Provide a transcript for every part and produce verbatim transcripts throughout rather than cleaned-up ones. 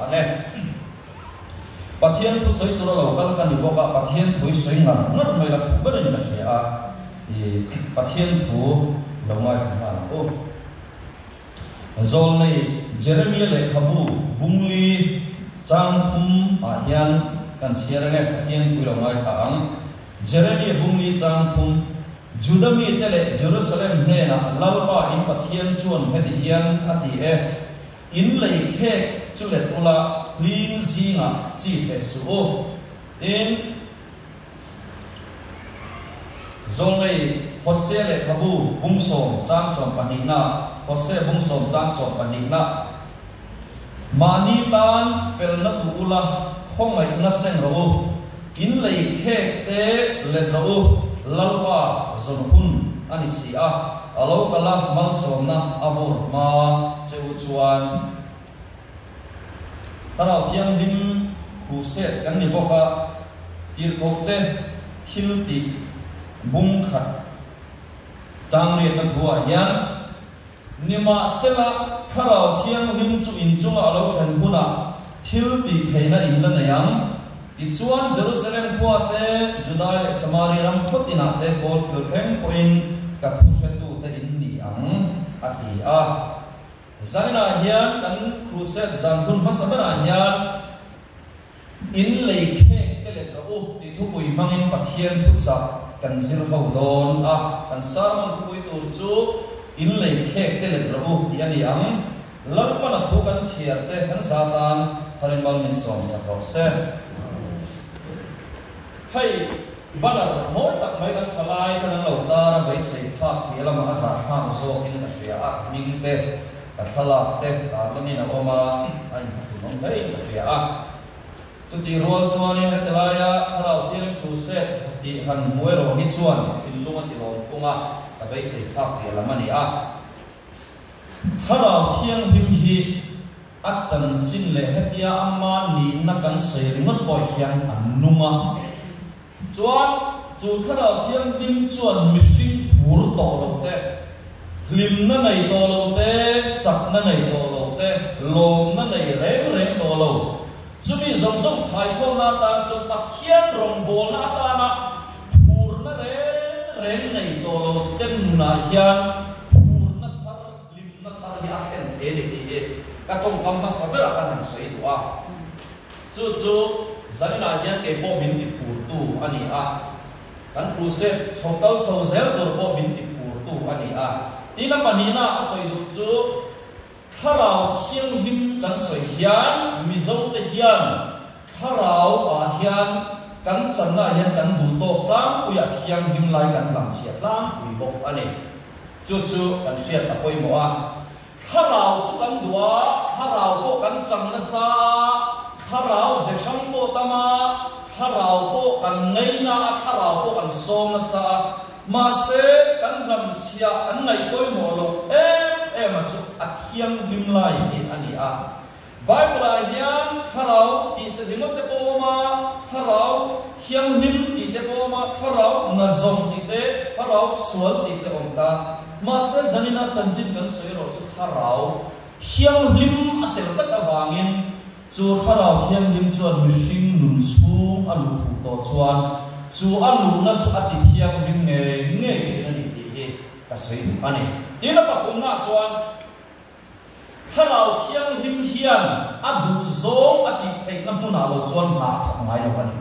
ane pathian thu soi tu lo kal kan ni boka pathian thui soi ngar ngar mai la fu ban ni ka sia a i pathian thu lo mai sa ma o zol nei Jeremiah le khabu bungli chang thum a hian kan sia re pathian thu lo mai sa ang Jeremiah bungli chang thum Judami tele Jerusalem ne na lalwa in pathian chuan heti hian ati e in lei khek chulet ula lin zinga chi te su o in zongai Hose le khabu bungsom chang som panina Hose bungsom chang som panina mani tan felna tu ula khongai na sen ro in lei khek te le ro lalwa zonhun ani sia alo kala mal somna avur ma cheu chuan Thlarau Thianghlim Crusade kan ni boka tir kokte thilti bung khat changre na thua hian nima sela Thlarau Thianghlim chu in chunga alo khan huna thilti theina in la nayang ichuan Jerusalem khuate Judea le Samaria ram khotina te kol pilkhem point ka thusetu te in ni ang ati a zaina hian kan Crusade zanhun masabana hian in leikhe tele pro ti thupui mangin pathian thucha kan zir ho don a kan sarman thupui tur chu in leikhe tele pro ti ani ang lalpana thu kan chiar te kan satan tharin bal min som sakro se hai banar moi tak mai kan thalai kan lo ta ra bai sei phak pi lama asa ha zo in ka sia a ming te ka thala te ta lani na oma ai thu non bai ka sia a chu ti rol chuanin hetlaya Thlarau Thianghlim Crusade ti han muero hi chuan in lunga ti lom thunga ka bai sei phak pi lama ni a Thlarau Thianghlim hi achan chin le hetia amma ni na kan sei ringot poi hian an nunga chuan chu Thlarau Thianghlim chuan mihring phur to lo te hlim na nei to lo te chak na nei to lo te lom na nei reng reng to lo chumi zong zong khai ko na ta chu pathian rong bol na ta na phur na reng reng nei to lo ten na hian phur na thar lim na thar hi a sen the ni ti ka tong kam ma sabera kan sei tu a chu chu zanina hian ke po bin ti phur tu ani a kan Crusade chokdal sozel dor po bin ti phur tu ani a tina panina a soi du chu Thlarau Thianghlim kan soi hian mizo te hian Thlarau a hian kan channa hian kan du to tlang puya Thianghlim lai kan lam chia tlang pui bok ani chu chu kan riat a poi mo a Thlarau chu kan dua Thlarau ko kan chang na sa Thlarau ze sang po tama Thlarau po kan ngai na Thlarau po kan som na sa ma se kan lam chia an ngai poi mo lo em em chu a Thianghlim lai ni ani a Bible hian Thlarau ti te ringot te po ma Thlarau Thianghlim ti te po ma Thlarau na zong ti te Thlarau sual ti te om ta ma se zanina chanchin kan sei ro chu Thlarau Thianghlim atel kat awangin chu Thlarau Thianghlim chuan mihring nun chung anu fu to chuan chu anu na chu ati Thianghlim nge nge thina ni ti he ka sei du ani tina pathum na chuan Thlarau Thianghlim hian adu zong ati theina muna lo chuan na thak ngai lo ani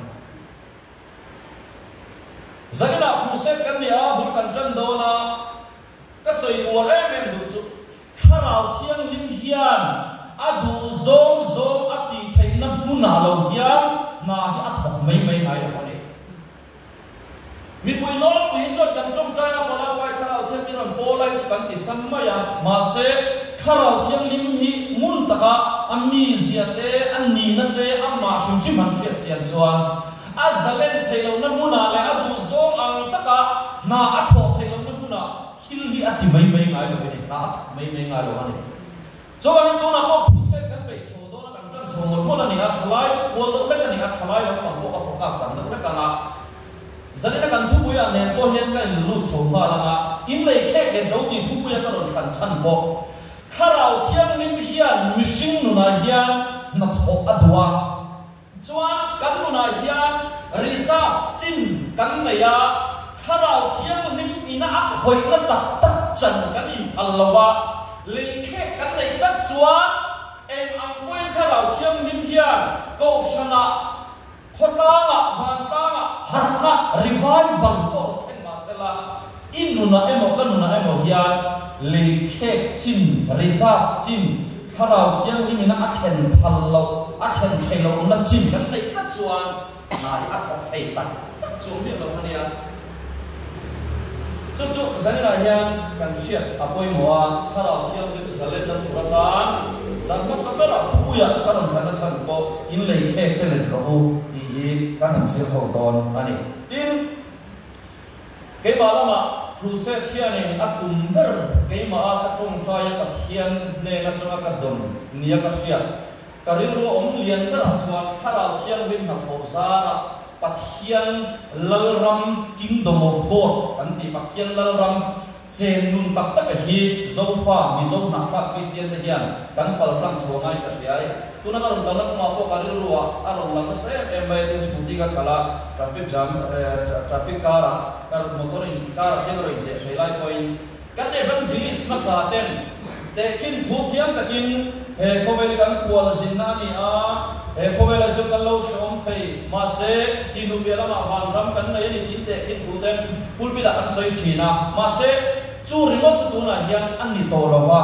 zanina Crusade kan ni a bul kan tan do na ka soi war em em du chu Thlarau Thianghlim hian adu zong zong ati theina muna lo hian na hi a thak mai mai ngai lo ani mi pui no pui chot kan trong trai na pola pai Thlarau Thianghlim polai chu kan ti sammaya ma se Thlarau Thianghlim hi mun taka ami zia te ani na te amma him chi man fiat chian chuan a zalen thailo na muna le adu zong ang taka na a tho thailo na muna thil hi ati mai mai ngai lo ni na a mai mai ngai lo ani cho anh tôi là một phụ set các bảy số đó là càng tăng số một là này ăn thay một tổ chức này ăn thay là bằng bộ các focus tăng được các ngã giờ này càng thu bùi anh em bao nhiêu cái lụt số mà là ngã in lấy khek để đầu tiên thu bùi các đồng thành sản bộ Thlarau Thianghlim hian mishing nuna hian na tho adwa chuan kan nuna hian reserve chin kan neya Thlarau Thianghlim ina a khoi na tak tak chan kan in alwa le khek kan nei tak chuan em ang poi Thlarau Thianghlim hian ko sana khotanga vantanga harna revival ko then masela inuna emo kanuna emo hian le khek chin reserve chin Thlarau Thianghlim ina a then phallo a then thailo na chin kan nei tak chuan nai a thok thei tak tak chu mi lo hania chú chú sáng nay hiền cần siết apoi mua Thlarau Thianghlim salen na turatan sang mas sabera thuya karon thana chan ko in lei khek te len ro i kan han sir ho don ani tin ke balama Crusade hianin atum ber ke ma ka Tawngtai pathian ne na tanga ka don nia ka siat kariru om lian ber chuan Thlarau Thianghlim na thosara pathian lalram kingdom of God anti pathian lalram chen nun tak tak hi zofa mi zo na kha Christian te hian kan pal tlang chhongai ka riai tuna ka ron kalak ma po karil ruwa aron lang se emai te scooty ka kala traffic jam traffic car kar motor in car te roi se thailai point kan evangelist masaten te kin thu thiam takin he khoweli kan khwal sinna ni a he khowela chu kan lo shom thei ma se tinu bela ma van ram kan nei ni tin te kin thu ten pulpila kan sei thina ma se chu ringo chu tuna hian an ni to lova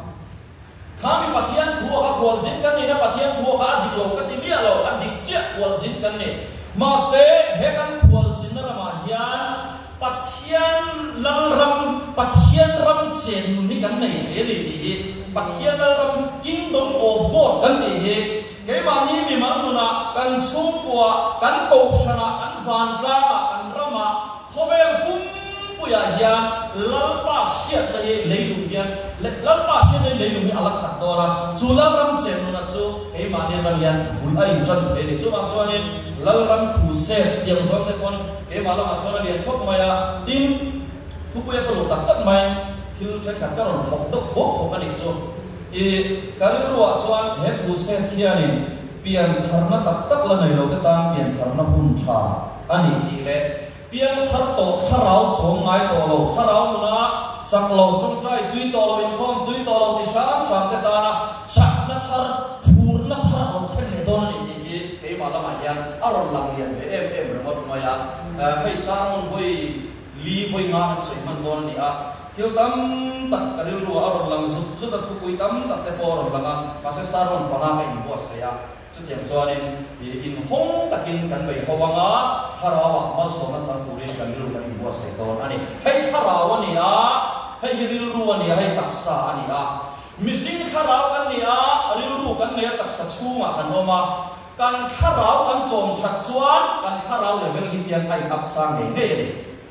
khami pathian thu ka khwal sin kan ni na pathian thu ka adik lo ka ti mi lo adik che khwal sin kan ni ma se he kan khwal sin na ma hian pathian lalram pathian ram chen ni kan nei the li ti pathian lalram kingdom of God kan ni cái mà ni mi mang nuna kan chung kwa kan ko sana an van tlama an rama khovel kum puya hian lalpa siat le leilu hian lalpa siat le leilu mi ala khat dora chula ram chen nuna chu cái mà ni ram hian bul ai tan the ni chu mang chuanin lalram khu se tiang zom te kon cái mà lama chona lian khop maya tin thu puya ko tak tak mai thil chen kat ka ron thok tok thok thok ani chu i kari ruwa chuan he Crusade hianin pian tharna tak tak la nei lo ka tan pian tharna hun tha ani ti le pian thar to Thlarau chong ngai to lo Thlarau na chak lo Tawngtai tui to lo Inkhawm tui to lo ti sam sam te ta na chak na thar phur na thar on khen le don ni ti ke ma la ma hian aron lang lian ve em em remot maya khai sang voi li voi nga sei man don ni a thiếu tâm tắc cái điều ruộng ở lòng giúp giúp ta thu quý tâm tắc cái bò rồi là mà sẽ sao rồi bà na mình mua xe chút tiền cho nên Inkhawm tắc in cần bảy hoa ngã Thlarau à mà số nó sang tụi cần điều cần mua xe đó anh hay Thlarau anh à hay điều ruộng anh hay tắc sa anh à mình Thlarau anh à điều ruộng anh này tắc sa chung à anh mà cần Thlarau anh trồng chặt chuan cần Thlarau level hiện tiền anh áp sang này này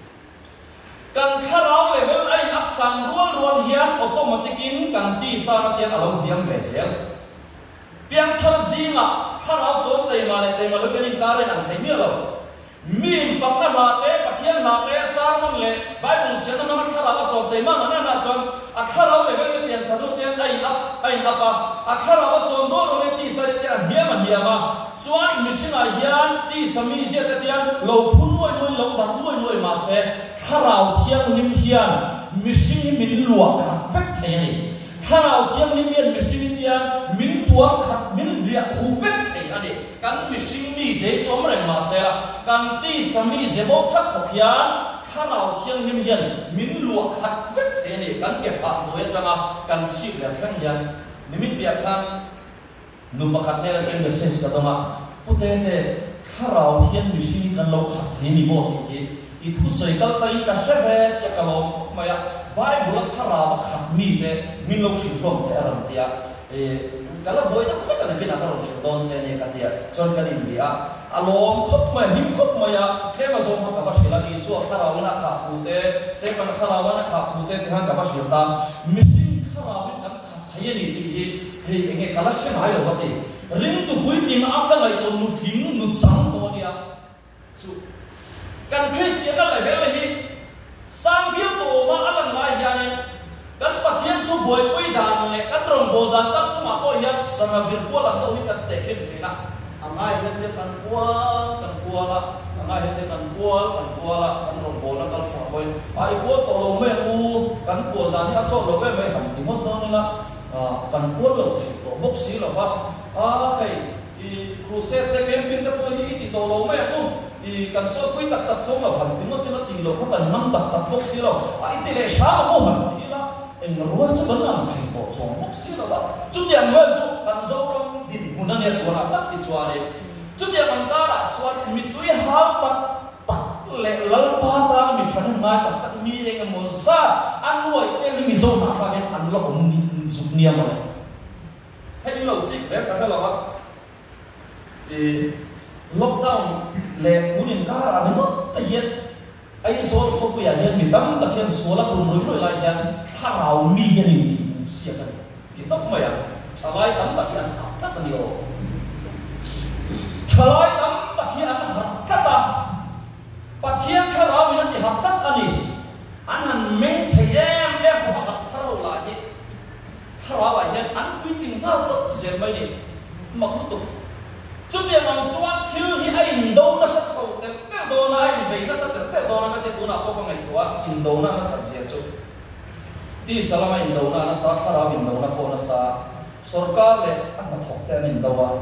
kan Thlarau level ai ap sang rual rual hian automatikin kan ti sa tian alo diam vesel piang thar zinga Thlarau chom te ma le te ma lo benin ka ren an thai mi lo mi fak na la te pathian la te sarmon le bible se na ma Thlarau chom te ma na na chom a Thlarau level ke pian thar lu tian ai ap ai apa a Thlarau chom do ro le ti sa te an hiam an hiam ma chuan mission a hian ti sami se te tian lo phun noi noi lo dan noi noi ma se Thlarau Thianghlim hian mission min luak khat vek the ni Thlarau Thianghlim hian mission hian min tuam khat min lia hu vek the ani kan mission mi se chom reng ma se kan ti sami se bo thak khop hian Thlarau Thianghlim hian min luak khat vek the ni kan ke pa noi tanga kan chi le khan hian nimit bia khan nu pakhat ne la ken message ka doma putete Thlarau hian mission kan lo khat the ni mo ti itu sekal tay kaseve cekalo maya Bible Thlarau khat mi te min lo shin rom te aram tia e kala boy ta ka na kina ka ro shin don se ne ka tia chon kan in bia alom khop ma him khop maya te ma zo ma ka ba shila ni so Thlarau na kha thu te Stephen Thlarau na kha thu te han ka ba shil ta mission Thlarau kan khat thai ni ti he he he kala shin hai lo ba te ring tu pui ti ma ka lai to nu thing nu sang to nia chu kan Christian la level hi sang viu to ma alang lai hian kan pathian thu boy pui dan le kan rom bol dan kan kuma po hian sanga virtual an do hi kan te khem thina angai hian te kan pual kan puala angai hian te kan pual kan puala kan rom bol kan kuma po ai po to lo me u kan pual dan hi aso lo me me ham ti mon don la kan pual lo thi to bok si lo fa a kai i crusade te camping te po hi ti to lo me u i kan so pui tak tak chong lo ham ti mon ti la ti lo ka kan nam tak tak bok si lo ai ti le sha mo ham ti la en ruwa chu ban nam thi to chong bok si lo ba chu diam wen chu kan zo ram din hunan ya to na tak hi chuare chu diam an ka ra chuan mi tui ha tak tak le lal pa ta mi than mai tak tak mi eng mo sa an loi te mi zo na fa hen an lo om ni zup nia ma le hai lo chi ve ka la ba e lockdown le punin ka ra no ta hian ai so ko ku ya hian mi tam ta hian so la kun roi roi la hian Thlarau mi hian in ti u sia ka ti tok ma ya thalai tam ta hian hak ta ni o thalai tam ta hian hak ta ta pathian Thlarau in ti hak ta ani an han meng the em em ko hak Thlarau la hi Thlarau wa hian an pui ting ma to zel mai ni mak tu chu dia mang chuan thil hi a in do na sa chho te te do na in be na sa te te do na te tu na ko ngai tua in do na na sa sia chu ti salama in do na na sa Thlarau in do na ko na sa sarkar le an na thok te in do wa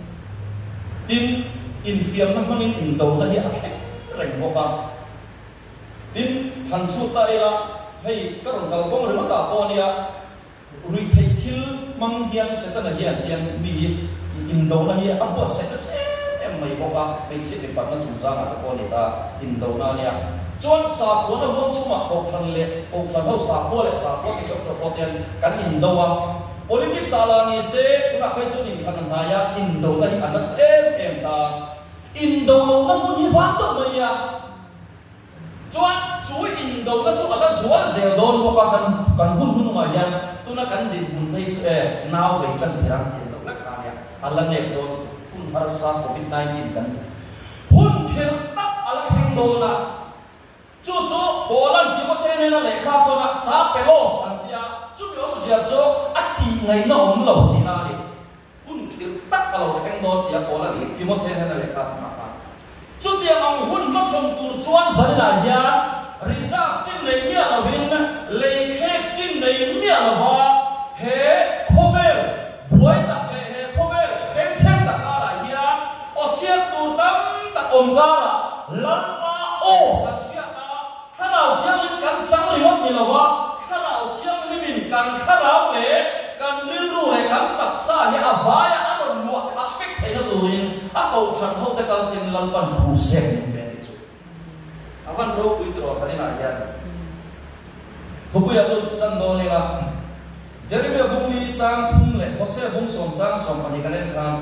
tin in fiam na manin in do na hi a thek reng mo ka tin han su ta ila hei ka ron kal ko ri ma ta ko nia ri thei thil mang hian se ta na hian tian mi in do na hi a bo se se em mai bo ka pe chi ni pat na chu cha nga ta ko ni ta in do na nia chuan sa ko na hom chuma ko than le ko than ho sa ko le sa ko ki chok chok ko ten kan in do wa politics sala ni se na pe chu ni than na ya in do na hi an se em ta in do lo na mun hi fan to mai ya chuan chu in do na chu ala zuwa zel don bo ka kan kan hun hun ma ya tu na kan din mun thei che naw ve kan thirang tin do na ka ya ala ne do hun har sa covid nineteen kan hun thir tak ala khing do na chu chu bolan ti mo the ne na le kha to na cha pelos an ya chu yom sia chu ati ngai na om lo ti na ni hun thir tak ala khing do ti ya bolan ti mo the ne na le kha to na ka chu dia ang hun ma chom tur chuan sai na ya risa chin nei mia la vin le khek chin nei mia la wa he khovel buai tak le he khovel em chen tak ka la ya o sia tur tam tak om ka la lan ma o tak sia ta Thlarau Thianghlim kan chang ri hop ni la wa Thlarau Thianghlim in kan Thlarau le kan ri ru le kan tak sa ni avaya an lo kha pek thei na tuin a ko chan ho te kan tin lan pan crusade ni be ni chu avan ro pui tro sa ni na yan thupu ya lu chan do ni la Jeremy bung li chang thum le Hose bung som chang som ani kan en kan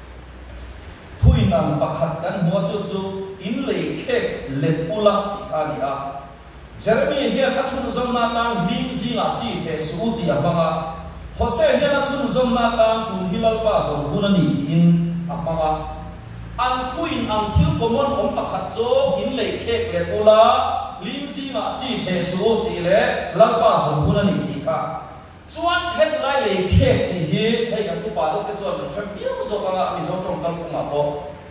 thui nam pakhat kan mo chu chu in le khek le pula ani a Jeremy hian a chun zom na tang ling zi na chi the su ti a banga Hose hian a chun zom na tang tun hilal pa zo hun ani in a banga an thuin ang thil komon om pakhat zo in le khek le pula ling zi na chi the su ti le lal pa zo hun ani ti ka chuan headline le khek ti hi hei kan tu pa do ke chuan tram piam zo ka mi zo tong kam ka po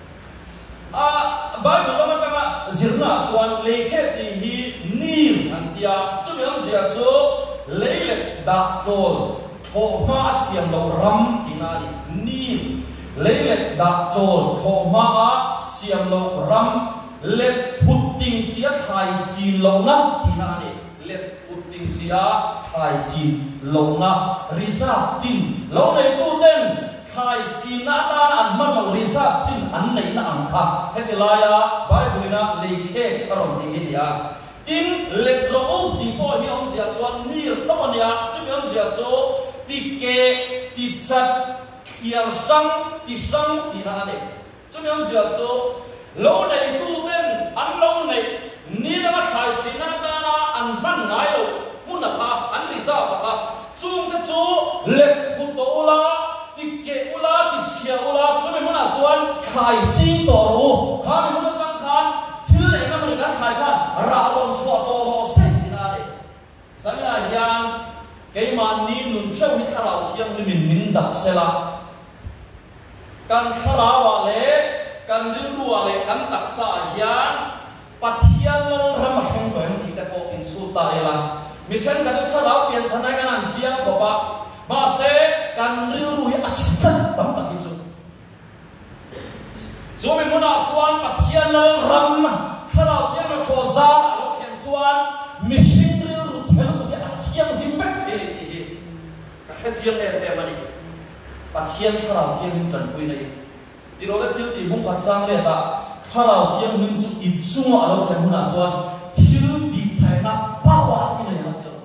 a Bible lama kama zirna chuan le khek ti hi nil an tia chu mi am sia chu le le da chol tho ma siam lo ram ti na ni nil le le da chol tho ma a siam lo ram le phut ting sia thai chi lo na ti na ni le phut ting sia thai chi lo na reserve chin lo nei tu ten thai chi na ta an man lo reserve chin an nei na ang kha hetilaya Bible na le khek aron ti hi ya tin le ro o ti po hi om sia chuan ni thomania chu mi om sia chu ti ke ti chat khial sang ti sang ti na ne chu mi om sia chu lo nei tu ten an lo nei ni da thai chi na ta na an man ngai lo mun na kha an reserve kha chung ka chu le thu to la ti ke ula ti chia ula chu mi mun a chuan khai chi to ru kha mi mun ta khan thil le na mun kan khai khan ra lon chua to ro se ti na ne sa ya hian cái mà ni nun trâu hít Thlarau Thianghlim mình mình đập xe la kan Thlarau lệ kan rinru lệ kan đặc sa hian pathian ram khang toy thi ta ko in su ta ela mi chen kan Thlarau pian thanai kan an chiang ko ba ma se kan rinru a chita tam tak chu chu mi mona chuan pathian ram Thlarau Thianghlim ko za lo khen chuan mi sing rinru chelu ke a Thianghlim mek the ka he chiang em em ani pathian Thlarau Thianghlim tan pui nei ti ro le thil ti bung khat sang le ta Thlarau Thianghlim chu i chunga lo khen huna chuan thil ti thai na pawa ni nei ha ti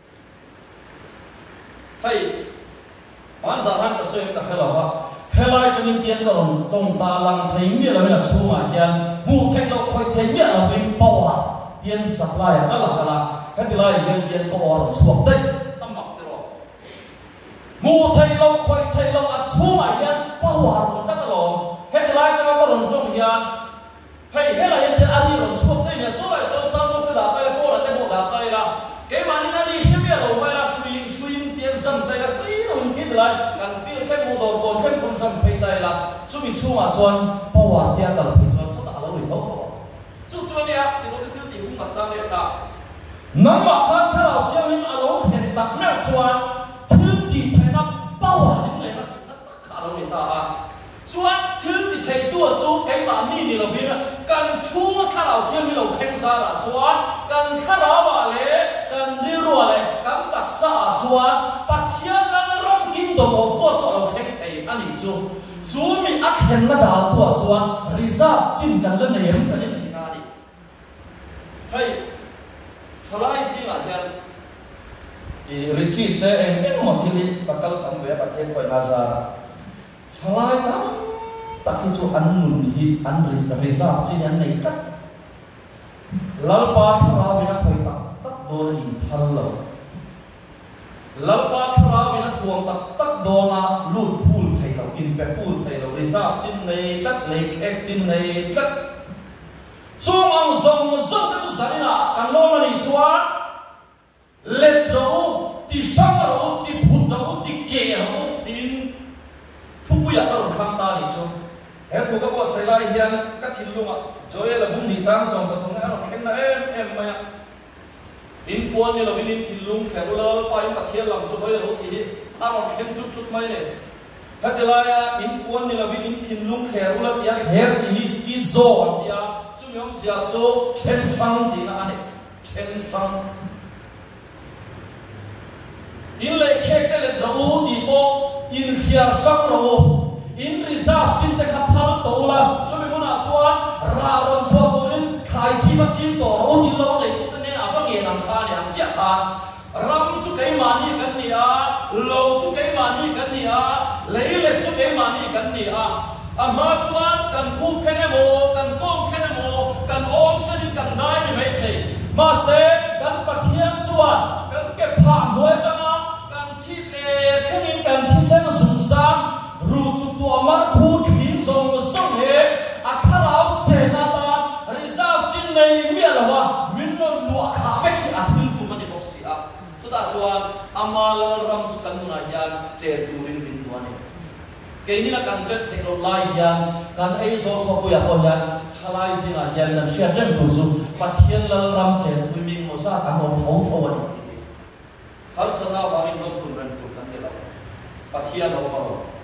hai an za han ka soe ka hela wa helai tangin tian ka ron tong ta lang thai mi la na chunga hian mu thai lo khoi thai mi la vin pawa tian supply ka la ka la ka ti lai hian tian ko or chuak dai amak ti ro mu thai lo khoi thai lo a chunga hian pawa ron ka lo he ti lai ka ko ron tong hian hei helai hian tian ali ron chuak dai ne so lai so sam mo se da ta le ko la te mo da ta la ke mani na ni she mi lo mai la sui sui tian sam dai la si ron ki lai kan feel ke mo do ko chen kon sam phei dai la chu mi chunga chuan pawa tia ka lo chuan so da lo ri tho tho chu chuan ya ti ro ti ti bung ka chang le ta nam ma kha Thlarau Thianghlim a lo khen tak na chuan thil ti thai na pawa ni le na ta kha lo ni ta a chuan thil ti thai tu chu kai ma mi ni lo bi na kan chunga Thlarau Thianghlim lo khen sa la chuan kan Thlarau wa le kan ri ru le kan tak sa chuan pathian nan ram kingdom of God cho lo khen thai ani chu chu mi a khen na da tu chuan reserve chin kan le nei em kan ni na ni hai Thalai si la hian i retreat te em em mo thili pakal tam ve pathian koi na sa Thalai tam takhi chu an mun hi an reserve chin an nei tak lalpa Thlarau vina khoi tak tak do in thal lo lalpa Thlarau vina thuang tak tak do na lut full thai lo in pe full thai lo reserve chin nei tak nei khek chin nei tak chung ang zong zong ka chu sanina kan lo mani chuan let ro ti sang ro ti phut ro ti ke ro tin thu ya ka ro khang ta ni chu he thu ka ko sai lai hian ka thil lunga joye la bung ni chang song ka thong ro khen na em em ma ya in puan ni lo vin thil lung khel lo pa in pathian lam chu hoi ro ti a ro khen chu tut mai ne hatilaya in puan ni lo vin thil lung khel lo ya kher ni ski zo ya chu yong sia chu chen phang ti na ane chen phang in le khek te le ro ti po in khia sak ro in reserve chin te kha phal to la chu mi mona chuan ra ron chu burin khai chi ma chin to ro ni lo nei tu ne a va nge nam kha ni am chia kha ram chu kai ma ni kan ni a lo chu kai ma ni kan ni a le le chu kai ma ni kan ni a amma chuan kan khu khen mo kan kong khen mo kan om chen kan dai ni mai thei ma se kan pathian chuan kan ke pha noi ka kan chi le khenin kan thi sen sum sam ru chu to mar phu thin song song he a Thlarau che na ta reserve chin nei mi la wa min no lu kha ve ki a thil tu mani box si a tu da chuan amal ram chu kan nu na hian che turin bin tu ani cái này là cần chất thế rồi lai hiền cần ấy số có bùi có hiền Thalai gì là hiền là hiện đến đủ dùng bắt hiền là làm chuyện tụi mình một sao cả một thấu thấu vậy hal sơn nào vào mình không cùng rèn cùng cần cái đó bắt hiền đâu mà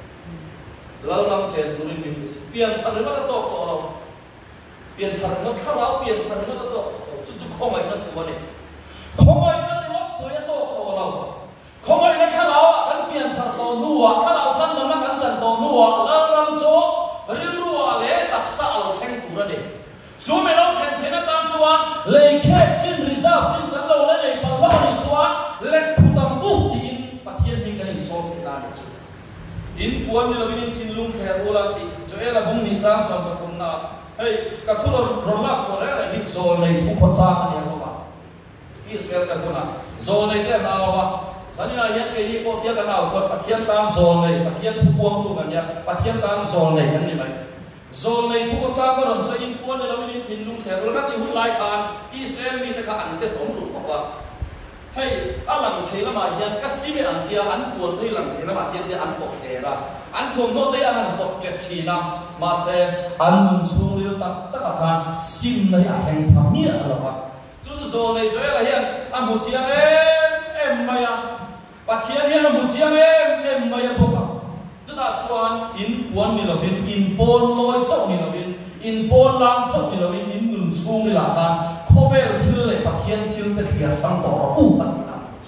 đâu làm chuyện tụi mình biến thành nó là tốt tốt đâu biến thành nó Thlarau biến thành nó là tốt chút chút không ai nó thua này không ai nó đi mất sợi tốt tốt đâu không ai nó Thlarau cần biến thành tốt nua Thlarau chân nó nó cần chân tốt nua là làm chỗ riêng nua lẽ đặc sắc là khen tu ra đấy số mấy lâu khen thế nó tam chuan lấy khép trên reserve trên tận lâu đấy này bằng lâu này chuan lấy phụ tâm bút thì in bắt thiên mình cái này số thì là được chứ in buồn như là bên in thiên lung khen u là thì chỗ ấy là bung ni trang sòng cái thùng na hey cái thùng đó rồi là chỗ đấy là in số này thu khó trang anh em không ạ Israel cái thùng na số này cái nào mà Sani na yan kay ni po tiya ka na so pathian tam zone nei pathian thu puang tu kan ya pathian tam zone nei kan ni mai zone nei thu ko cha ka ron sa in puan lo ni thin lung kher ka ti hun lai khan Israel mi ta ka an te om ru ko ba hay alang thấy là mà hiện các sĩ anh tia anh buồn thấy lang thấy là mà tia tia anh bộc thế ra anh thùng nó thấy anh bộc chết chi na mà sẽ anh xuống liu tất tất cả khan sim này anh tham nghĩa là vậy chú rồi này chơi là hiện anh một chiếc em em mày à và thiên hiện một chiếc em em mày à bộc à chú ta chuan in buồn ni là vin in bồn lôi chậu ni là vin in bồn lang chậu ni là vin in nung xuống ni là khan khó về thiếu lại và thiên thiếu để thiệt sang tổ u bắt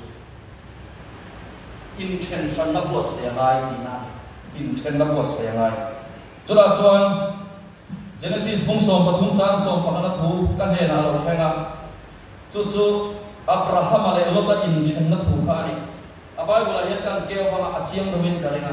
intention na buat saya ngai tina intention na buat saya ngai tu dah cuan Genesis bung som patung cang som pakana thu kan he na lo thenga chu chu Abraham ale lo ta intention na thu kha ni abai bola hian kan keo banga achiang domin karinga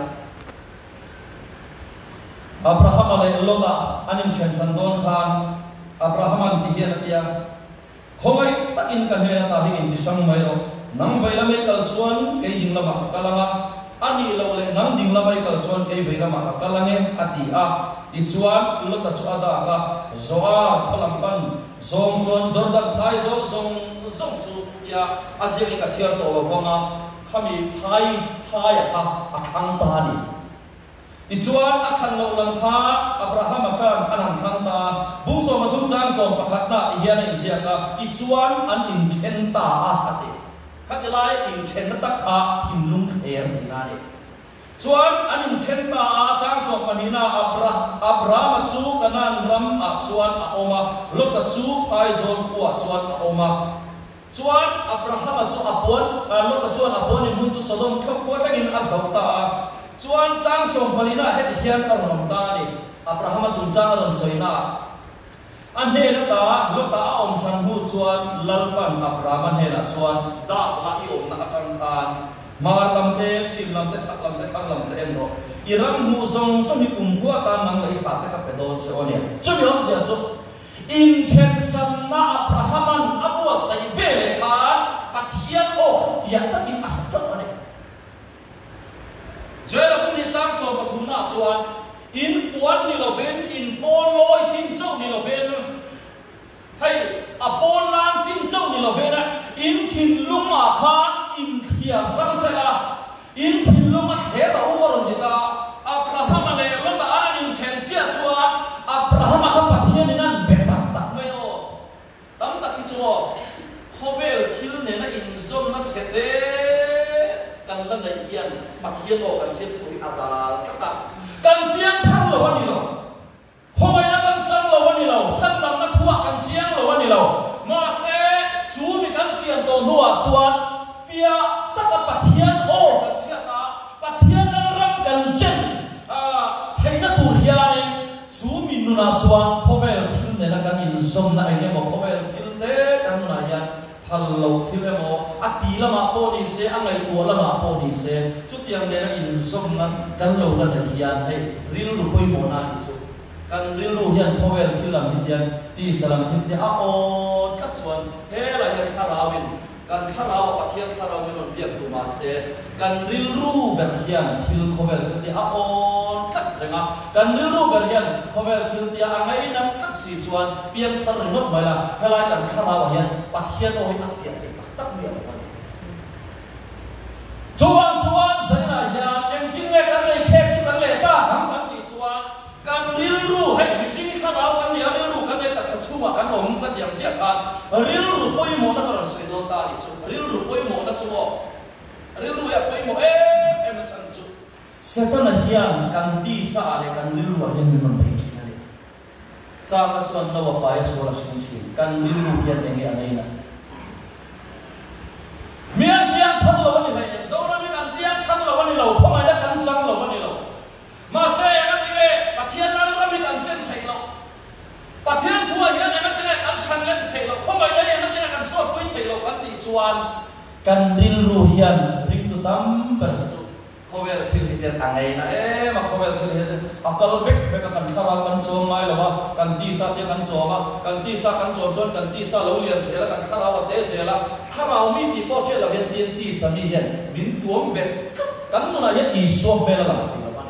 Abraham ale lo ta an intention don khan Abraham an ti hian atia khomai ta in kan he na ta hi in ti sang mai ro nang vai la mai kal suan ke ding lama ka kalanga ani lo le nang ding la mai kal suan ke vai lama ka kalange ati a ti chuan lo ta chu ada ka zoa phalam ban zong chuan jordan thai zo zong zong chu ya asian ka chiar to wanga khami thai thai a a thang ta ni ti chuan a than lo lang kha Abraham kan anan thang ta bu so ma thum chang so pakhat na hian in sia ka ti chuan an in chen ta a ati khát lại in chen nó tắc khá thìn lung khéo thì na đi chuan anh in chen ta trang sọc mà nina Abraham Abraham chú cái nan ram à chuan à oma lúc cái chú hai zon của chuan à oma chuan Abraham chú apon à lúc cái chuan apon in mun chú Sodom khóc quá thằng in asau ta chuan trang sọc mà nina hết hiền ở lòng ta đi Abraham chú trang ở soi na anh này nó ta lúc ta ông sang hu chuan lalpan Abraham này là chuan đã là yêu na atang khan mar lam te chim lam te chak lam te thang lam te em ro iram mu zong som hi kum kwa ta nang lai kha te ka pe don se onia chu yom sia chu intention na Abraham abu sai ve le kha pathian o fia ta in a cha ne je la kum ni chang so pathum na chuan in puan ni lo ven in pon loi chin chau ni lo ven hay a pon lang chin chau ni lo ven in thin lung a khan in thia sang sa in thin lung a the ta umar ni ta Abraham le lo ta an in chen chia chuan Abraham a pa thian ni nan be tak tak mai o tam tak ki chu khovel thil ne na in zom na chete kan lan lai hian ma thian o kan chen pui adal tak kan piang thang lo ani lo homai na kan chang lo ani lo chang lam na thua kan chiang lo ani lo ma se chu mi kan chiang to nuwa chuan fia taka pathian o kan sia ta pathian na ram kan chen a theina tur hian chu mi nu na chuan khovel thil ne na kan in som na ai ne mo khovel thil te kan na ya phal lo thil mo ati lama po ni se angai to lama po ni se chu tiang ne na in som na kan lo na na hian ai ril ru poi mo na ni chu kan ril ru hian khovel thil lam ni tian ti salam thil te a o tak chuan he la ya tharawin kan tharaw pathian tharaw mi non biak tu ma se kan ril ru ber hian thil khovel thil te a o tak renga kan ril ru ber hian khovel thil te angai na tak si chuan pian thar ringot mai la helai kan tharaw hian pathian o hi tak fiat te tak mi a chuan chuan sai na hian em king le kan le khek chu kan le ta ham kan ti chuan kan ril ru hai mi sing tharaw kan ni ril ru kan le tak sa chuma kan om ka tiang chia kan ril ru poi mo na kan sai don ta ni chu ril ru poi mo na chu ril ru ya poi mo em em chan chu setan hian kan ti sa le kan ril ru hian mi man bai chi na le sa ka chuan no pa ya so la sing chi kan ril ru hian ne nge anai na mian piang thang lo ni hai so na mi kan piang thang lo ni lo khomai da kan sang lo ni lo ma se ya ni le pathian na ra mi kan chen thai lo pathian thua hian na te kan chan len thai lo khomai da ya na te kan so pui thai lo kan ti chuan kan ril ru hian ring tu tam ber chu khovel thil hian angai na e ma khovel thil hian akal bek bek kan thara kan chom mai lo ba kan ti sa te kan choma kan ti sa kan chom chon kan ti sa lo lian se la kan thara wa te se la thara mi ti po che la hian tin ti sa mi hian min tuam bek kan nu na hian i so be la la ti la ma ni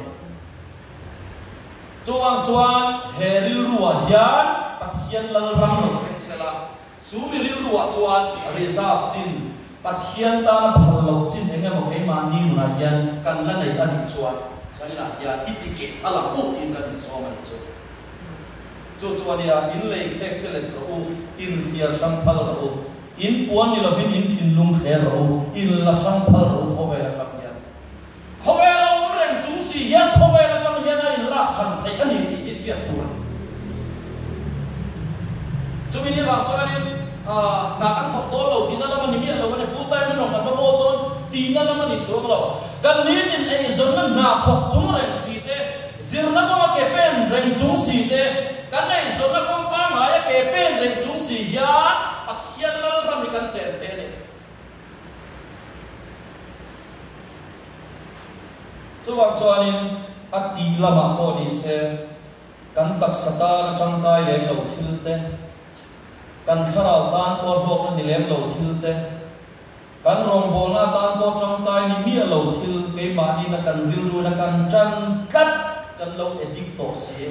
chuang chuan he ril ru a hian pathian lal ram lo thek se la su mi ril ru a chuan reserve chin pathian ta na phal lo chin enga mo ke ma ni na hian kan la nei ani chuan sanina hian itikit alang u in kan so ma chu chu chuan ya in lei khek te le ro in fiar sam phal ro in puan ni lovin in thin lung khe ro in la sam phal ro kho ve la kam hian kho ve la um reng chung si hian kho ve la kam hian in la khan thei ani ti is fiat tur chu min ni bang chuan in na kan thok to lo tin la man ni mi lo kan full time no kan bo ton tin la man ni chuang lo kan ni in ei zon na thok chung reng si te zir na ko ke pen reng chung si te kan nei zon na ko pa ma ya ke pen reng chung si hian pathian la ram ni kan chen the ne chu wang chuan in ati lama ko ni se kan tak sata na Tawngtai le lo thil te kan Thlarau tan ko hlok ni lem lo thil te kan rong bo na tan ko Tawngtai ni mi lo thil ke ma ni na kan ril ru na kan chan kat kan lo edik to se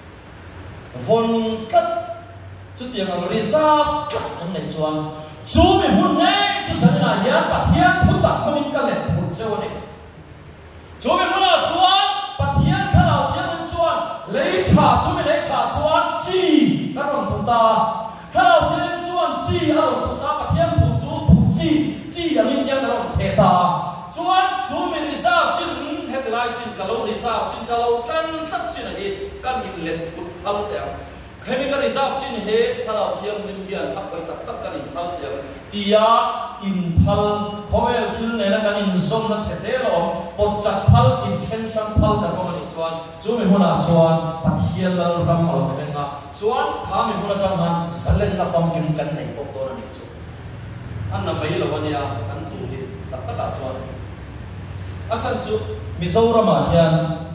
von kat chu tiang am risa kat kan nei chuan chu mi mun nei chu san na ya pathian thu tak min ka le phun se wa ni chu mi mun na chuan pathian Thlarau tiang chuan lei tha chu mi lei tha chuan chi kan rong thu ta Thlarau tiang chuan chi a rong thu ta pathian thu chu thu chi chi yang in yang rong the ta chuan chu mi risa chin het lai chin ka lo risa chin ka lo tan thak chin a hi kan min le phut thau te hemi ka risa chin he Thlarau tiang min hian a khoi tak tak kan in thau te tia in phal khoel thil ne na kan in zom na che te lo pot chat phal in chen sang phal ka ro ni chuan chu mi huna chuan pathian lal ram al khenga chuan kha mi huna tang han salen na fam kim kan nei pok to ni chu an na mai lo wania an thu ni tak tak chuan asan chu Mizoram a hian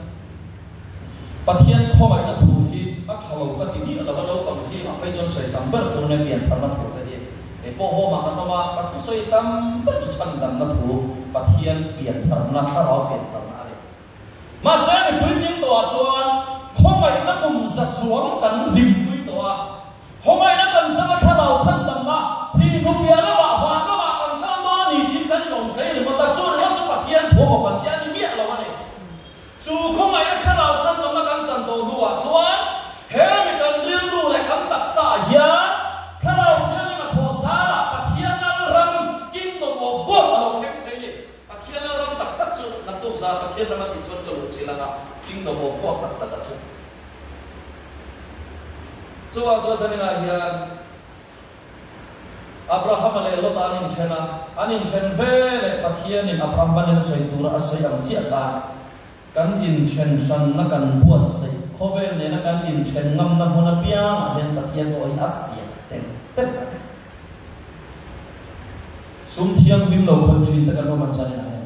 pathian khomai na thu hi a thalo ka ti ni ala lo pang si ma pai jon sei tam ber to ne pian thar na thu ta ni e po ho ma kan ma pa thu sei tam ber chu chan dam na thu pathian pian thar na Thlarau pian thar na ni ma sa ni pui tim to a chuan khomai na kum za chuang kan lim pui to a khomai na kan sa Thlarau chan dam na thi nu pia la wa wa ka ma kan ka no ni tin kan long thei ni ma ta chu na chu pathian thu mo kan ya ni mi ala wa ni chu khomai na Thlarau chan dam na kan chan to lu a chuan he mi kan ril ru le kan tak sa ya Thlarau tiang ni ma tho sa la pathian na ram king to mo go a lo khek thei ni pathian na ram tak tak chu na tu sa pathian na ma ti chon ka lu chi la na king to mo go tak tak chu chu wa chu sa ni na hian Abraham le Lot anin thena anin then ve le pathian in Abraham ban sei tura a sei ang chi ata kan in then san na kan bua sei khovel ne na kan in then ngam na hona pia ma hen pathian oi afia ten ten sum Thianghlim lo khol thin ta kan man san na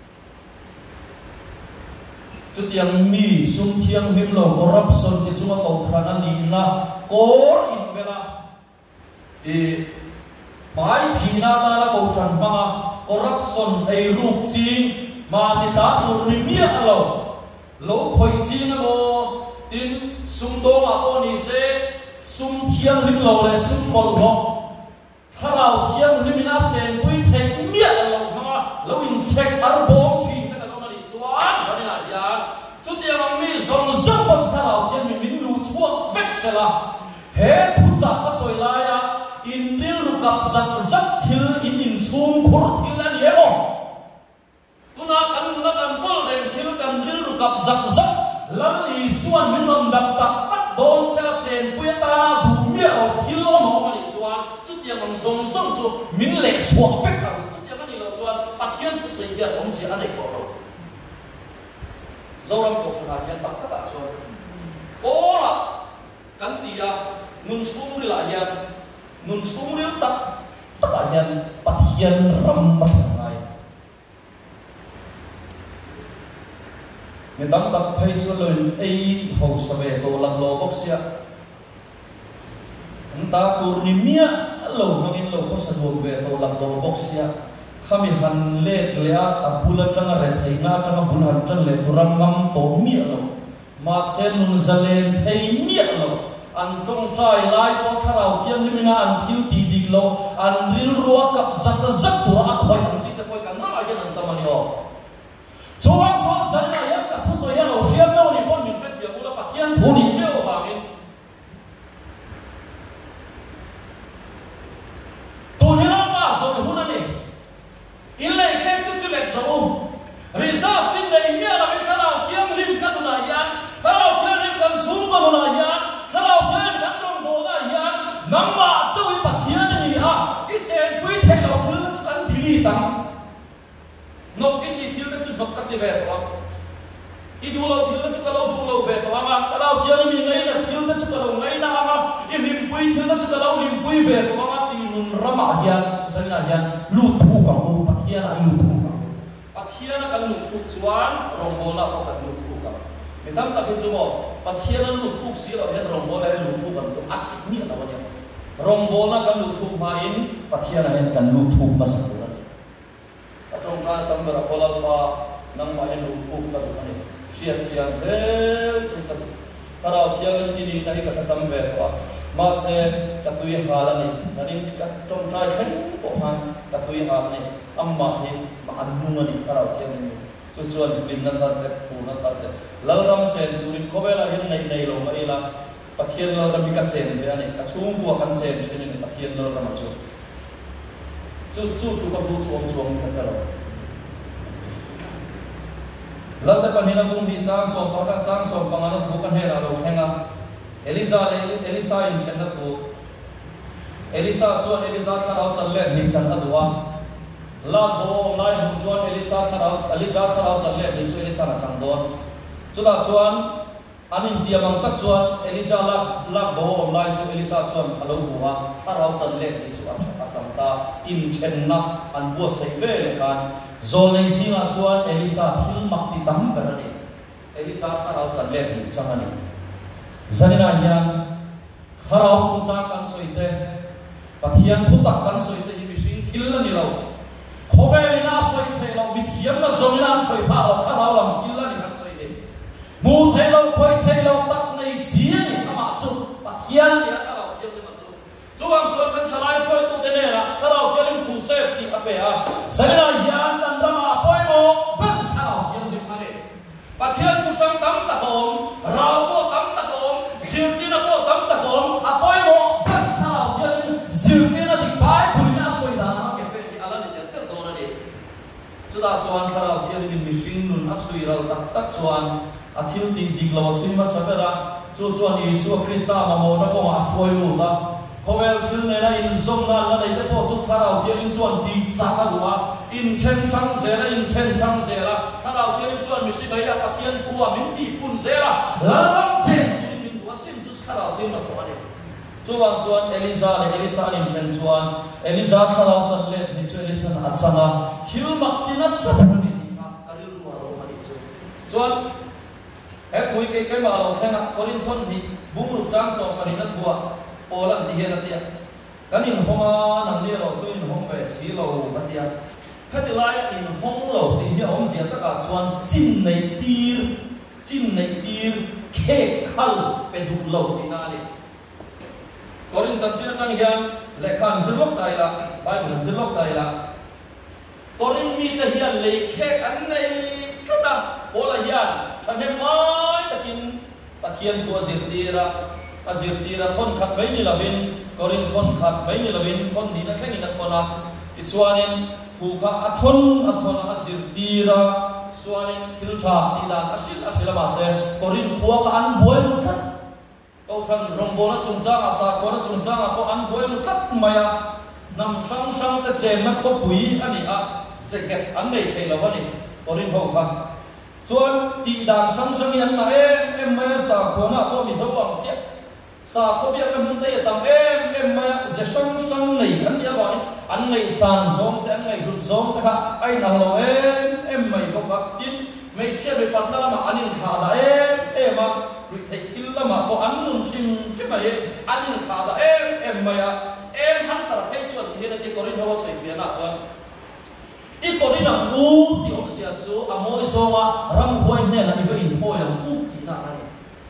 chu tiang mi sum Thianghlim lo corruption ti chunga ko khana ni na kor in bela e mai phina ta la ko san ma corruption ei ruk chi ma ni ta tur ni mi alo lo khoi chi na mo tin sum do ma ko ni se sum Thianghlim lo le sum bol lo Thlarau Thianghlim na chen pui thei mi alo ma lo in check ar bom chi ta ka ma ni chuan sa ni na ya chu tiang mi zong zong ba Thlarau Thianghlim min lu chuak vek sela he thu cha ka soi la ya in ril ru kap zak zak thil in in chum khur thil ani emo tuna kan na kan pol rem thil kan ril ru kap zak zak lal i suan min nom dak tak tak don sa chen pui ta du mi o thil o mo ma ni chuan chu tiang ang song song chu min le chuak vek ka chu tiang ani lo chuan pathian thu sei ya om si anei ko lo zoram ko chuna hian tak tak chuan ora kan ti ya nun chum ri la hian nun chung riu tak tak hian pathian ram ma ngai me tam tak phei chu loin ei ho sa ve to lak lo bok sia an ta tur ni mia lo mangin lo ko sa do ve to lak lo bok sia khami han le tlea apula tanga re theina tanga bulan tan le turang ngam to mi lo ma sen nun zalen thei mi lo an Tawngtai lai ko Thlarau Thianghlim na an thil ti di ding lo an ril ruwa kap zat zat tu a khoi an chi te koi kan na ya nan tamani o chuan chuan zan na ya ka thu so ya lo siam no ni bon min kha thia ula pathian thu ni me o ba min tu ni na ma so ni huna ni in lai khem tu chu le tro result chin nei me la me Thlarau Thianghlim ka tu na yan Thlarau Thianghlim kan sum ka tu na yan Thlarau Thianghlim kan rong bo na yan nam ma chu i pathian ni a i chen pui the lo thil kan thili tam nok in di thil ka chu nok ka ti ve to i du lo thil ka chu ka lo du lo ve to ma Thlarau Thianghlim ngai na thil ka chu ka lo ngai na ma i lim pui thil ka chu ka lo lim pui ve to ma ti nun rama hian san na hian lu thu ka mo pathian a lu thu ka pathian kan lu thu chuan rong bo na ko kan lu thu ka mi tam ta ki chu mo pathian lu thu si lo hian rong bo la lu thu kan to at ni na wa ya rong bo na kan lu thu ma in pathian a hian kan lu thu ma sa tu na atong ra tam ra pola pa nang ma hian lu thu ka tu ani sia chian zel chen ta Thlarau Thianghlim ni nai ka tam ve to ma se ka tui hala ni zanin ka tom trai chen po han ka tui hala ni amma ni ma annu ni Thlarau Thianghlim chu chuan lim na thar te pu na thar te lalram chen turin kovela hin nei nei lo ma ila pathian lalram mi ka chen ve ani ka chung bu kan chen chen ni pathian lalram chu chu chu tu ka bu chuang chuang ka thalo lalta ka nina bung di chang so pa ka chang so pa ngana thu kan he ra lo khenga Elisa Elisa in chen na thu Elisa chuan Elisa Thlarau chan le ni chan na duwa la bo lai bu chuan Elisa Thlarau Elisa Thlarau chan le ni chu Elisa na chang don chula chuan anin tiamang tak chuan Elisa la la bo lai chu Elisa chuan alo buwa Thlarau chan le ni chu a chang ta in chen na an bu sai ve le kan zol nei singa chuan Elisa thil mak ti tam berani Elisa Thlarau chan le ni chang ani zanina hian Thlarau chung chang kan soite pathian thu tak kan soite hi mihring thil na ni lo khoweli na soite lo mi thiam na zomina soi pa lo Thlarau lam thil na ni kan soite mu thei lo khoi thei lo tak nei sia ni ama chu pathian ni Thlarau Thianghlim ma chu chuang chuan kan thalai soi tu te ne la Thlarau Thianghlim Crusade ti ape a zanina hian kan rama poi mo bas Thlarau Thianghlim mane pathian tu sang tam ta hom rau mo tam ta Zirtina po tam ta hom apoy mo bas Thlarau Thianghlim zirtina di bai pulina soida na ke pe ni ala ni te do na ni chuda chuan Thlarau Thianghlim mihring nun achui ral tak tak chuan athil ding ding law chin ma sabera chu chuan Yesu Krista ma mo na ko ma khoi lu la khovel thil ne na in zom na la nei te po chu Thlarau Thianghlim chuan di cha ka ruwa in chen sang zela in chen sang zela Thlarau Thianghlim chuan mi si bai a pathian thua min ti pun zela la ram chen wasim chu Thlarau Thianghlim ma thoni chuan chuan Elisa le Elisa in chen chuan Elisa Thlarau chan le ni chu Elisa na achanga thil mak tin a sabra ni ka aril wa lo mani chu chuan he thui ke ke ma lo thena korin thon ni bung ru chang so ka ni na thua polan di he na tia kanin honga nang ni ro chu in hong ve si lo ma tia hati lai in hong lo ti hi om sia ta ka chuan chin nei tir chin nei tir khek khal pe du lo ti na ni korin chan chin kan hian lekhan zilok dai la bible zilok dai la korin mi ta hian le khek an nei kada pola hian thane mai takin pathian thua zir tira azir tira thon khat mai ni lavin korin thon khat mai ni lavin thon ni na thlengin a thona i chuanin thu kha a thon a thona azir tira chuanin thil tha ti dan asil asila ma se korin khuwa ka an buai lu that ko thang rong bo na chung chang a sa ko na chung chang a ko an buai lu that maya nam sang sang ta chen na ko pui ani a seket an nei thei lo ani korin ho kha chuan ti dan sang sang yan na em em mai sa ko na ko mi so wang che sa ko bia ka mun te tam em em mai ze sang sang nei an ya wa an nei san zom te an nei lut zom te kha ai nang lo em em mai ko ka tin mai che be pat na ma anin kha da em em ma ri thei thil la ma ko an nun sim chi mai anin kha da em em mai a em han tar phei chuan ni na ti korin ho sai fi na chuan i korin na u ti om sia chu amoi so wa ram hoi ne na i ve in thoi am u ti na ani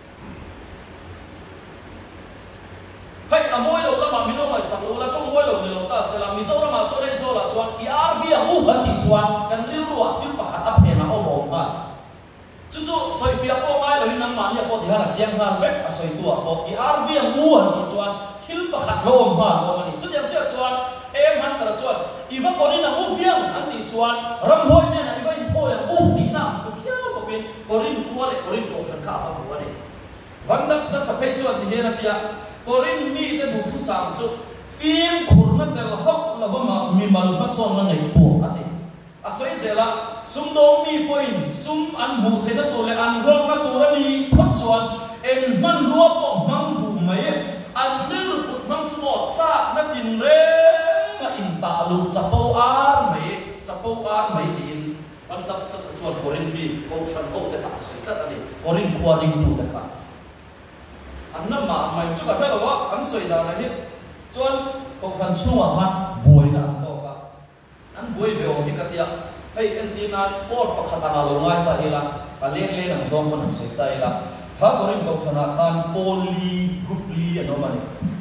hay amoi lo la ma mi lo mai sa lo la trong moi lo ni sela mi zo rama cho dei zo la chuan i ar vi a u kan ti chuan kan ril ruwa thil pakhat a phena o mo ma chu chu soi fi a po mai lo hin nang man ya po ti hala chiang han vek a soi tu a po i ar vi a u an ti chuan thil pakhat lo ma lo ma ni chu yang che chuan em han ta chuan i va korin a u biang an ti chuan ram hoi ne na i va in thoi a u ti na ku kya ko bin korin ku le korin ko san kha fa bu ani van dak cha sa phei chuan ni he na tia korin mi te du thu sang chu phim khurna tel hok la ma mi mal ma son na nei tu ati a soi zela sum do mi point sum an mu the na tu le an rong na tu ra ni phot chuan en man ruwa po mang du mai an nil put mang chmo sa na tin re na in ta lu cha po ar mai cha po ar mai tin van dak cha sa chuan korin mi ko shan ko te ta sai ta ani korin khwa ding tu ta kha anna ma mai chu ka thelo wa an soi da na hi chuan ko kan suwa ha boi na to ka an boi ve o mi ka tia hei en ti na por pakhat anga lo ngai ta hila ka len len ang zom kan sei ta hila ha korin ko thana khan poli group li ano mani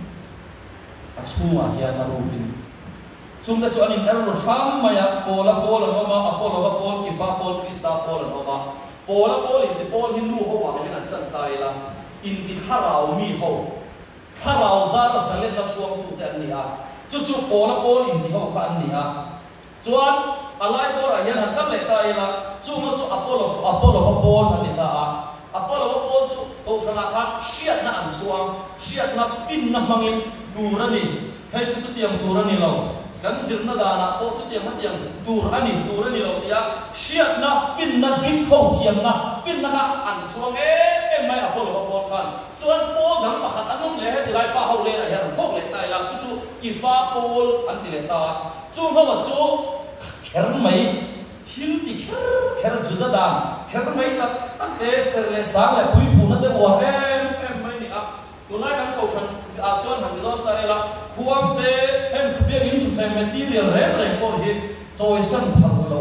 a chunga hian na ru bin chung ta chu anin er ro tham maya pola pola no ma apolo va pol ki fa pol krista pol no ma pola pol in the pol hindu ho wa ne an chan ta hila in the Thlarau mi ho Thlarau za ra salet na suang tu te an ni a chu chu pola pol in the ho kha an ni a chuan alai por a hian han kan le ta ila chu ma chu apolo apolo ho pol an ni ta a apolo ho pol chu to sana kha shiat na an suang shiat na fin na mangin turani hei chu chu tiang turani lo kan zirna da na po chu tiang ma tiang tur ani turani lo tia shiat na fin na gim kho thiam na fin na an suang e em mai apolo ho pol kan chuan po gam pakhat anom le he dilai pa ho le a hian pok le tai la chu chu ki fa pol an ti le ta chu ho wa chu kher mai thil ti kher kher juda da kher mai tak tak te ser le sang le pui thu na te wa em em mai ni a tunai kan ko than a chuan han don ta la khuam te hem chu biak in chu me material re re ko hi choi san phal lo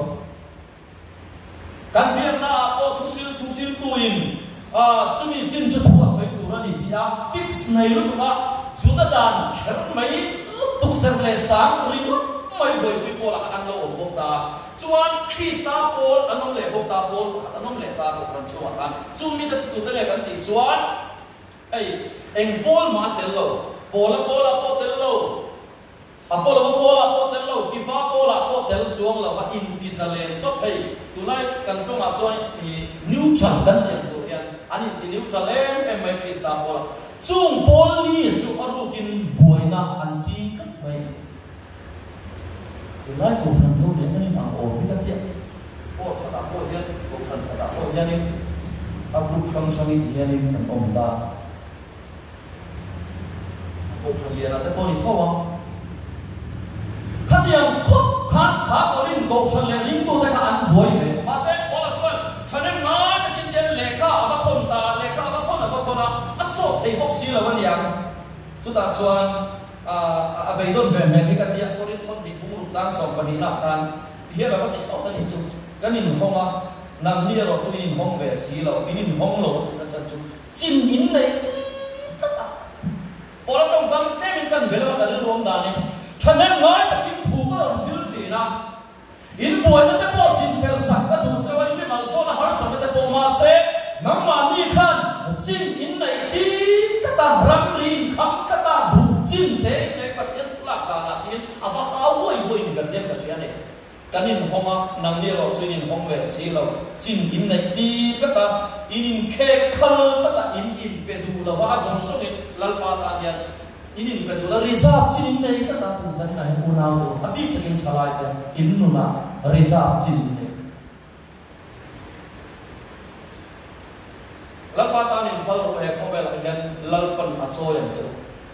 kan biak na o thu sil thu sil tu in a chumi chin chu thu sai tu ra ni ti a fix nei lu ma juda dan kher mai tuk ser le sang ri mai boi boi pola an lo om bok ta chuan krista pol anom le bok ta pol anom le ta ko than chuan an chumi ta chu te le kan ti chuan ei eng pol ma tel lo pola pola po tel lo apolo pola po tel lo kifa pola po tel chuang la wa in ti salen to hei tunai kan tong a chuan ni neutral kan te to yan ani ti neutral em em mai krista pola chung pol li chu arukin buaina an chi kat mai tunai ko phan ho de ni ma o mi ka tia po khata po yan ko phan khata po yan ni a group from sami ti yan ni kan om ta ko phan li na te po ni thawa khat yang khop khat kha ko rin ko phan le ring tu ta ka an boi ve ma se po la chuan thane ma na kin den le kha aba thon ta le kha aba thon aba thona a so thei bok si la wan yang chu ta chuan a a bei don ve me ki ka tia ko rin thon bi bung ru chang som pani na khan hi la ba ti chau ta ni chu kanin honga nam ni ro chu in hong ve si lo inin hong lo ta chan chu chin in nei ta ta pola tong kam te min kan ve la ka ru rom da ni thane ma ta kin thu ka ro sil si na in boy na te po chin fel sak ka du se wa ni mal so na har sa te po ma se nam ma ni khan chin in nei ti ta ta ram rin kham ta ta du chin te ne pa thian thu la ta na tin ava ha woi woi ni ber dem ka sia ne kanin honga nam ni ro chuin hong ve si lo chin in nei ti ta ta in khek khal ta ta in in pe du la wa zong so ni lal pa ta yan in in pe du la reserve chin nei ta ta tin san na u na do abi takin thalai ta in nu na reserve chin nei lal pa ta nin khal ro he kho ve la yan lal pan a cho yan chu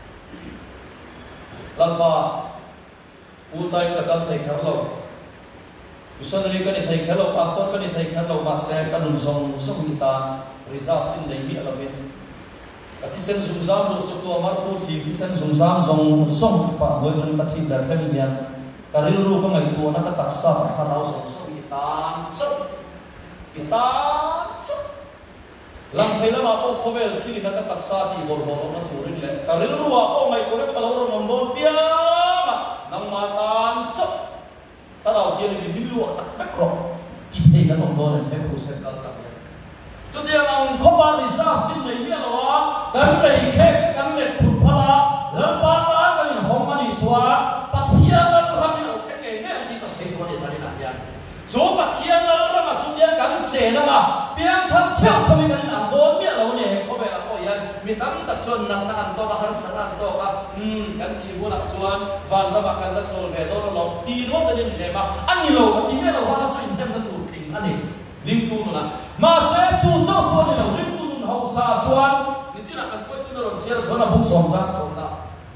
lal pa u tai ka kal thai khar lo missionary ka ni thai khalo pastor ka ni thai khalo ma se kanun song song kita reserve chin nei mi alavin ati sen zum zam lo chu to amar pu thi ti sen zum zam song song pa moi tun ka chin da thani yan ka ril ru ka ngai tu na ka taksa Thlarau song song kita so kita so lang thai la ma po khovel thi na ka taksa ti bol bol na turin le ka ril ru a o ngai ko na thalo ro nom bol pia ma nang matan chop Thlarau Thianghlim min luak tak vek ro i thei kan om don em Crusade kal tak ya chu dia ang khoba reserve chin nei mi lawa kan nei khek kan le phut phala lam pa ta kan in hom ani chwa pathian lan ram ni khek nei ne ti ka sei ko ni sa ni na ya chu pathian lan ram ma chu dia kan che na ma piang tham cheu thami kan an don mi lo ne ko be la ko yan mi tam tak chon nang na an to ka har san an to ka um kan thi bu nak chuan van ra ba kan la sol ve to lo ti ro ta ni ne ma ani lo ti me lo wa chu in tem na tu ting ani ring tu na ma se chu chau chuan ni lo ring tu nun ho sa chuan ni china kan foi tu ron cher chuan a buk som sa som na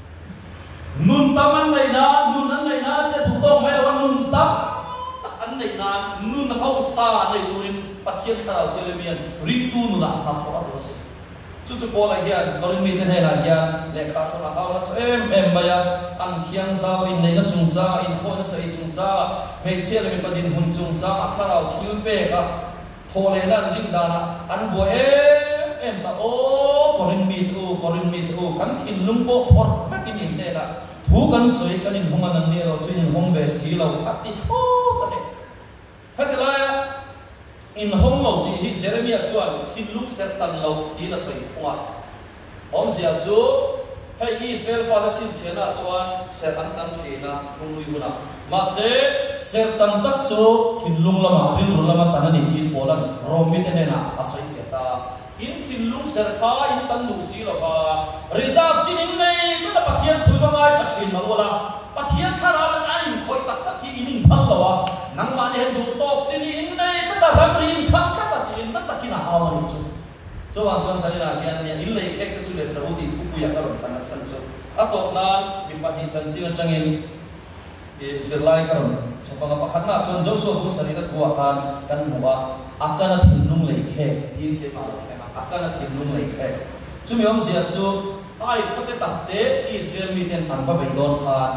nun tam an nei na nun an nei na te thu to mai lo nun tam an nei na nun ho sa nei turin pathian Thlarau Thianghlim ring tu nu na na tho a do se chu chu ko la hian korin mi ten he la hian le kha tho na haw na sem em maya an thiang zau in nei na chung cha in tho na sai chung cha me che le mi padin hun chung cha a Thlarau thil pe ka tho le lan ring da na an bo em em ta o korin mi tu korin mi tu kan thin lung po phor vek ni mi ne la thu kan soi kan in hong an ne ro chin hong ve si lo a ti tho ta ne hatla in home lo di hi Jeremiah chuan thin luk set tan lo ti na soi thonga om sia chu hei Israel fa da chin chena chuan set an tan thina thung lui buna ma se set tan tak chu thin lung lama ril ru lama tan ani tin bolan romi te na asoi ta in thin lung ser kha in tan lu si lo ba reserve chin in nei ka pathian thui ba ngai thin ma bola pathian thara an ai khoi tak tak ki in phal lo wa nang ma ne du tok chin in nei ta ram rin khak khak ta tin ta takina haw ni chu cho wang chuan sa ni na hian ne in lei khek chu le ta u ti thu pu ya ka ron thana chan chu a to na mi pa ni chan chi chang in e zirlai ka ron chapanga pakhat na chon jo so bu sa ni ta thuwa kan kan buwa akana thin lung lei khek tin ke ma lo khena akana thin lung lei khek chu mi om sia chu ai khote ta te Israel mi ten an va be don khan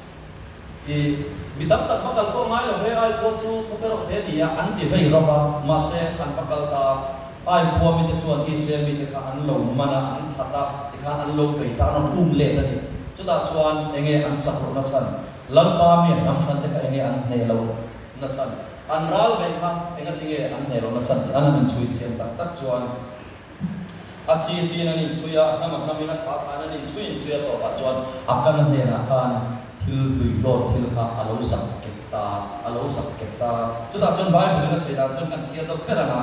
e bidam tak pakal ko ngai lo he ai ko chu khote ro the dia an ti vei ro ba ma se an pakal ta ai ko mi te chuan Israel mi te ka an lo mana an thata te ka an lo pe ta an um le ta ni chu ta chuan enge an chak ro na chan lam pa mi nam khan te ka enge an ne lo na chan an ral ve kha enga tinge an ne lo na chan an an chui thiam tak tak chuan a chi chi na ni chuya namak namina tha tha na ni chui chuya to pa chuan akan ne na khan thil lui lor thil kha alo sak ke ta alo sak ke ta chu ta chon bai bu na se da chon kan chiar do phera na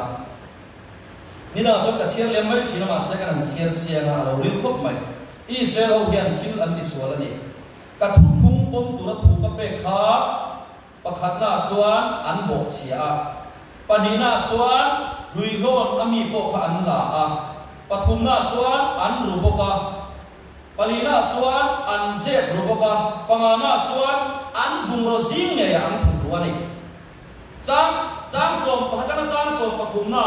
ni na chon ka chiar le mai thina ma se kan chiar chiar na alo ril khop mai Israel ho hian thil an ti sual ani ka thu thung pom tu ra thu ka pe kha pakhat na chuan an bo chia panina chuan lui lon ami po kha an la a pathum na chuan an ru boka palina chuan an zep ru boka pangana chuan an bung ro zing ne an thu ru ani chang chang som pakhatana chang som pathum na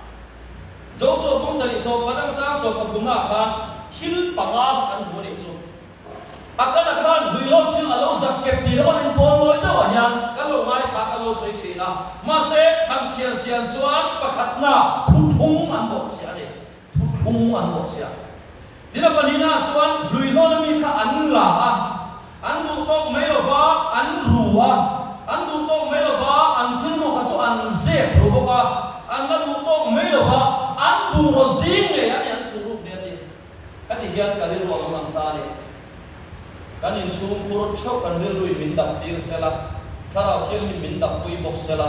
jo so bung sari so pakhatana chang som pathum na khan thil panga an bu ni chu akana khan lui lon thil alo zak kep ti ro an pon loi do yan ka lo mai kha ka lo soi thina ma se ham chian chian chuan pakhatna thu thung an bo sia ni thung an bo sia dina panina chuan lui lon mi kha an la a an du tok mai lo ba an ru a an du tok mai lo ba an thil ru ka chu an zep ru bo ka an la du tok mai lo ba an bu ro zing ne an an thu ru ne ti ani hian ka ri ro ang ta le kan in chung pur chau kan ri lui min dap tir sela Thlarau Thianghlim min dap pui bok sela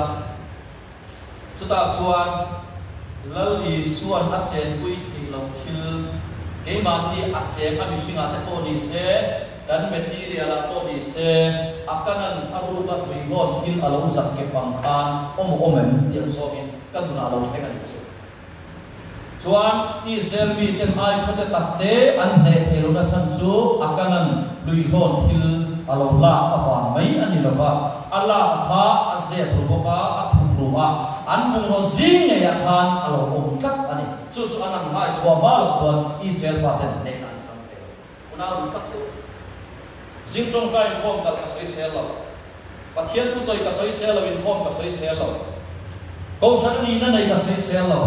chuta chuan lal i suan a chen pui thi lo thil ke man ni a chen a mi singa te po ni se kan material a po ni se akanan aru ba pui hon thil alo sak ke pang khan om omem tiang so min kan duna lo theng ani chu chuan Israel mi ten ai khote takte an ne thelo na san chu akanan lui hon thil alo la awan mai ani lova ala kha aze provoka athruwa an bung ro zing ne ya khan alo om kak ani chu chu anan hai chwa ma lo chuan Israel fa ten ne an sam the una ru tak te jing tong kai khom kal ka soi sel lo pathian tu soi ka soi sel lo in khom ka soi sel lo ko san ni na nei ka soi sel lo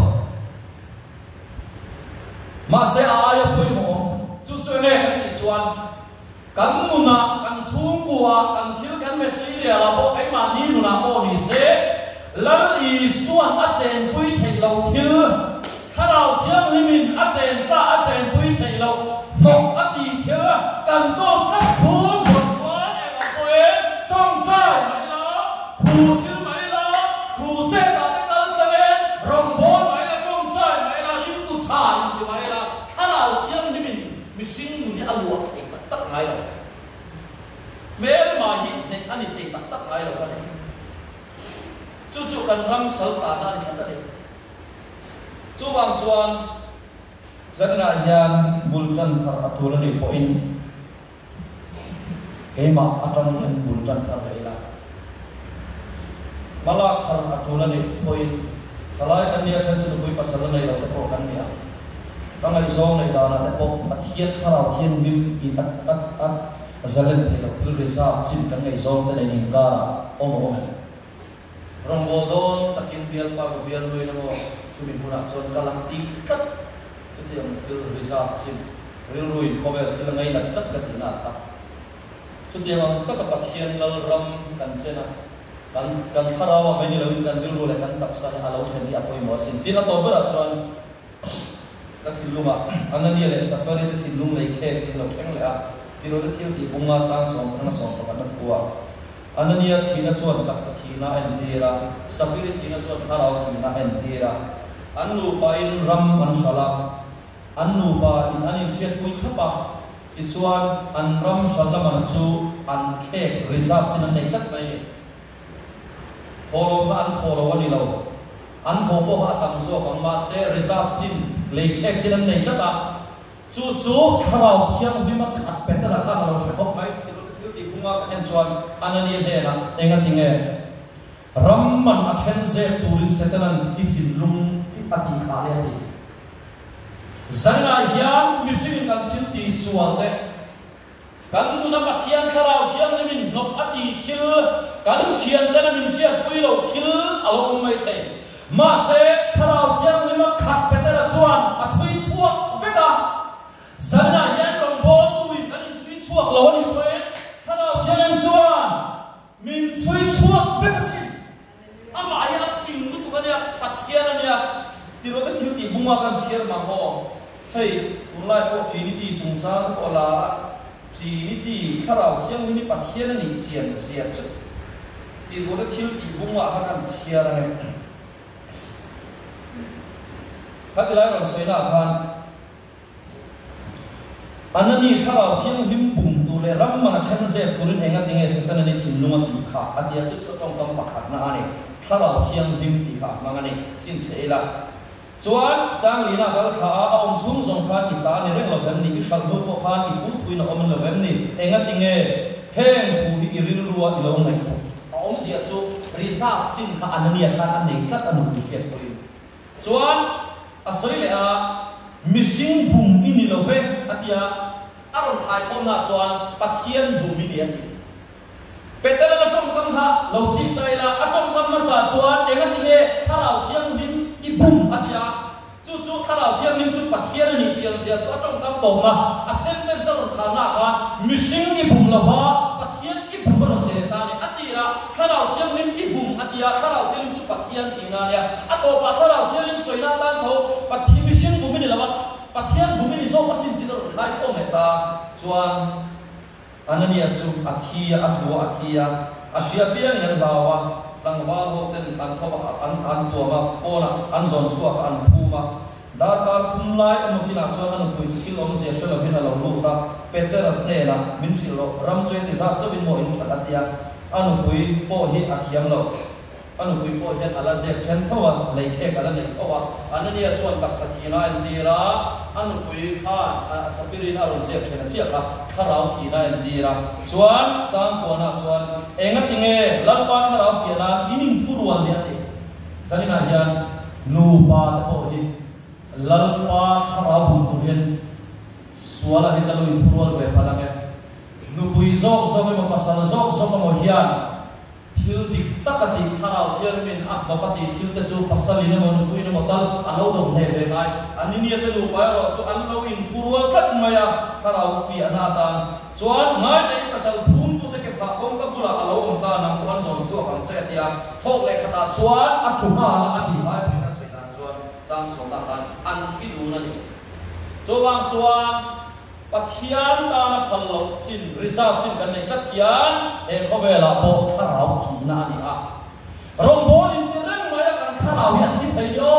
ma se a ya pui mo chu chu ne kan ti chuan kan muna kan chung của kan thil kan met ti ria la bo ai ma ni nu na o ni se lal i suan a chen pui thei lo thil Thlarau Thianghlim a chen ta a chen pui thei lo nok a ti thil kan to kan chung son chuan e ma koe Tawngtai mai la khu thil mai la Crusade a kal tale rong bo mai la Tawngtai mai la lim tu than ti mai la Thlarau Thianghlim mi sing nu ni aluak thei tak tak mai la mer ma hi ne ani thei tak tak mai la fa ne chu chu kan ram sal ta na ni thata ne chu wang chuan zanna hian bultan thar atul ni po in keima atang hian bultan thar leila malak thar atul ni po in kalai kan nia than chu pui pasal nei lo te po kan nia bangai zong nei da na te po pathian Thlarau Thianghlim in at at at zalen thei lo thil reserve chin kan nei zong te nei ning ka om om rong bo don takin bial pa bo bial lui na mo chumin puna chon kalang ti tat te ang thil reserve chin ril lui cover thil ngai na tat ka ti na tha chu te ang tak ka pathian lal ram kan chena kan kan Thlarau mai ni lawin kan ril ru le kan tak sa ni alo then ni apoi mo sin tin a to bera chon ka thil lunga anani le safari te thil lung lei khek thil theng le a tiro le thil ti bunga chang som na som ka kan thuwa anania thina chuan taksa thina en dira safiri thina chuan Thlarau thina en dira annu pa in ram an shala annu pa in anin fiat pui khapa ti chuan an ram shalama na chu an khek reserve chin nei tat mai ni tholo ba an tholo ani lo an tho bo ha tam so bang ma se reserve chin lei khek chin nei tat a chu chu Thlarau Thianghlim ma khat petala kha lo se khop mai kunga kan chuan anani ne na enga tinge ramman athen ze turin setelan ithil lung ati khale ati zanga hian mishing kan thil ti sual te kan nu na pathian Thlarau Thianghlim nok ati thil kan khian te na min sia pui lo thil alom mai the ma se Thlarau Thianghlim khat petela chuan a chui chuak veka zanga hian rong bo tuin kan chui chuak lo ni pe Thianghlim chuan min chui chuak vaccine ama ya fin lu tu kan ya pathian ania tiro ka thil ti bunga kan share ma ho hei unlai po trinity chungchang ko la trinity Thlarau Thianghlim ni pathian ni chian sia chu tiro ka thil ti bunga ha kan share ne hadilai ron soina khan anani Thlarau Thianghlim bum le ram mana than se turin enga tinge setan ni thin lunga ti kha atia chu chu tong kam pakhat na ani Thlarau Thianghlim ti kha mangani chin seila chuan chang lina gal kha a om chung song khan ti ta ni reng lo vem ni i khal nu po khan i thu thui na om lo vem ni enga tinge heng thu ni iril ruwa i lo mai to om sia chu risa chin kha anania khan an nei tlat anu pi fiat poi chuan a soile a mishing bum ini lo ve atia aron thai kom na chuan pathian bumi ni ati petera la tom kam ha lo chi tai la atom kam ma sa chuan enga tinge Thlarau Thianghlim i bum atia chu chu Thlarau Thianghlim chu pathian ni chiang sia chu atom kam to ma a sem ten sa ron thana ka mishing i bum la ba pathian i bum ron te ta ni atira Thlarau Thianghlim i bum atia Thlarau Thianghlim chu pathian tinga ya ato pa Thlarau Thianghlim soina tan tho pathi mishing bumi ni la ba pathian bumi ni so pasin ti ron khai ko me ta chuan anania chu athia atwa athia asia piang in bawa langwa ho ten an thoba an an tuama pona an zon chuak an phuma dar dar thum lai anu china chuan anu pui chu thil om se shela vina lo lu ta peter ne la min thil lo ram choi ti za chawin mo in that atia anu pui po hi athiam lo anu pui po hian ala se then thawa lei khe kala nei thawa anania chuan tak sathina en tira anu pui kha sapirin aron se thena chia kha Thlarau thina en tira chuan chang kona chuan enga tinge lalpa Thlarau fiana inin thuruan ni ati sanina hian nu pa ta po hi lalpa Thlarau bum tu hian suala hi talu in thuruan ve palange nu pui zok zok mo pasal zok zok mo hian thil dik takati Thlarau Thianghlim a mokati thil te chu pasalina mo nu pui na motal alo dom ne ve ngai anini te lu pa ro chu an lo in thuruan kat maya Thlarau fi ana tan chuan ngai te pasal phum tu chu kan che tia thok le khata chuan a thuma a ti mai pin a sei dan chuan chang so na kan an thi du na ni chowang chuan pathian ta na phallo chin result chin kan nei pathian e khovela po tharau thi na ni a rong bol in dirang mai kan tharau ya thi thei yo